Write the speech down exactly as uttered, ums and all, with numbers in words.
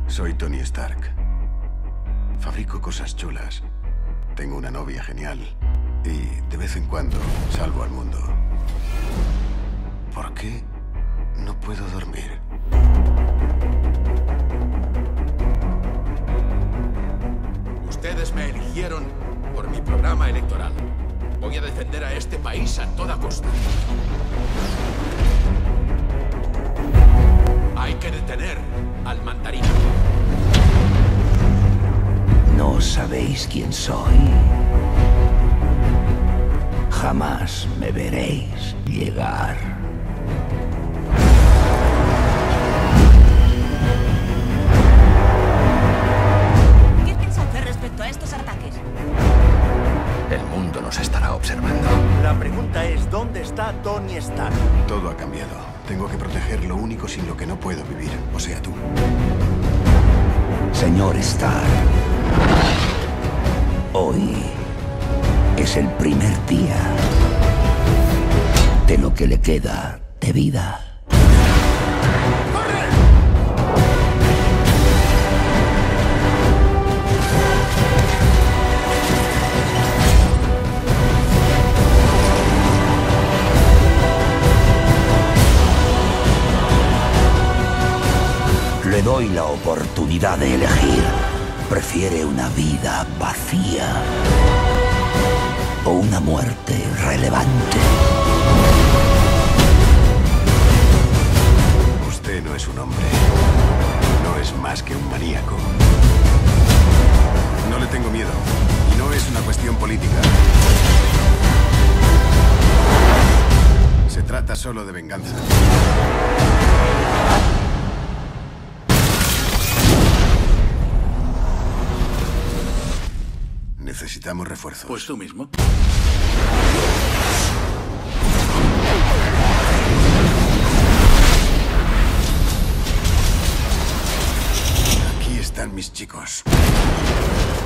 Soy Tony Stark. Fabrico cosas chulas. Tengo una novia genial. Y de vez en cuando salvo al mundo. ¿Por qué no puedo dormir? Ustedes me eligieron por mi programa electoral. Voy a defender a este país a toda costa. Hay que detener al mandarín. ¿No sabéis quién soy? Jamás me veréis llegar. ¿Qué piensa hacer respecto a estos ataques? El mundo nos estará observando. La pregunta es, ¿dónde está Tony Stark? Todo ha cambiado. Tengo que proteger lo único sin lo que no puedo vivir. O sea, tú. Señor Stark, hoy es el primer día de lo que le queda de vida. Le doy la oportunidad de elegir. ¿Prefiere una vida vacía o una muerte relevante? Usted no es un hombre. No es más que un maníaco. No le tengo miedo. Y no es una cuestión política. Se trata solo de venganza. Necesitamos refuerzos. Pues tú mismo. Aquí están mis chicos.